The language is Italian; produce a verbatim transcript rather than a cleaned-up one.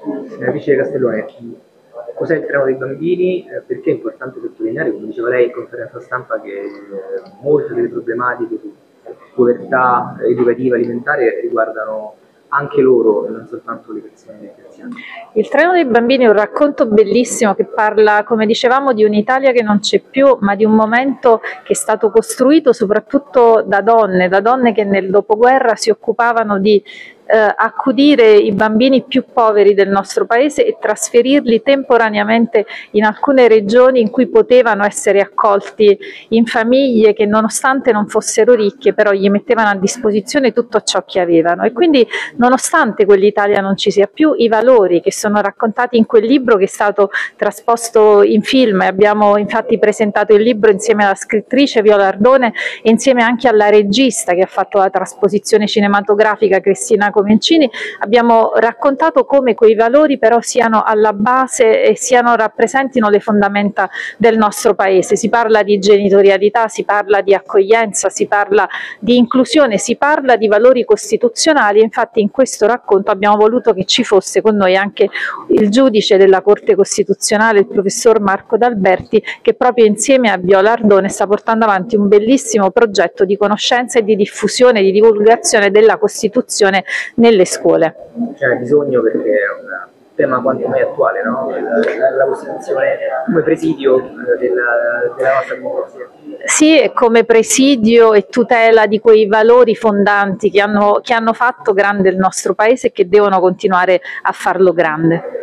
Senatrice Castellone, cos'è il treno dei bambini? Eh, perché è importante sottolineare, come diceva lei in conferenza stampa, che eh, molte delle problematiche di povertà educativa alimentare riguardano anche loro e non soltanto le persone anziane. Il treno dei bambini è un racconto bellissimo che parla, come dicevamo, di un'Italia che non c'è più, ma di un momento che è stato costruito soprattutto da donne, da donne che nel dopoguerra si occupavano di eh, accudire i bambini più poveri del nostro paese e trasferirli temporaneamente in alcune regioni in cui potevano essere accolti in famiglie che, nonostante non fossero ricche, però gli mettevano a disposizione tutto ciò che avevano. E quindi, nonostante quell'Italia non ci sia più, i valori che sono raccontati in quel libro, che è stato trasposto in film, e abbiamo infatti presentato il libro insieme alla scrittrice Viola Ardone e insieme anche alla regista che ha fatto la trasposizione cinematografica, Cristina Comencini, abbiamo raccontato come quei valori però siano alla base e siano, rappresentino le fondamenta del nostro paese. Si parla di genitorialità, si parla di accoglienza, si parla di inclusione, si parla di valori costituzionali, e infatti in questo racconto abbiamo voluto che ci fosse con noi anche il giudice della Corte Costituzionale, il professor Marco D'Alberti, che proprio insieme a Viola Ardone sta portando avanti un bellissimo progetto di conoscenza e di diffusione, di divulgazione della Costituzione nelle scuole. C'è bisogno, perché è un tema quanto mai attuale, no? la, la Costituzione come presidio della, della nostra democrazia. Sì, e come presidio e tutela di quei valori fondanti che hanno, che hanno fatto grande il nostro Paese e che devono continuare a farlo grande.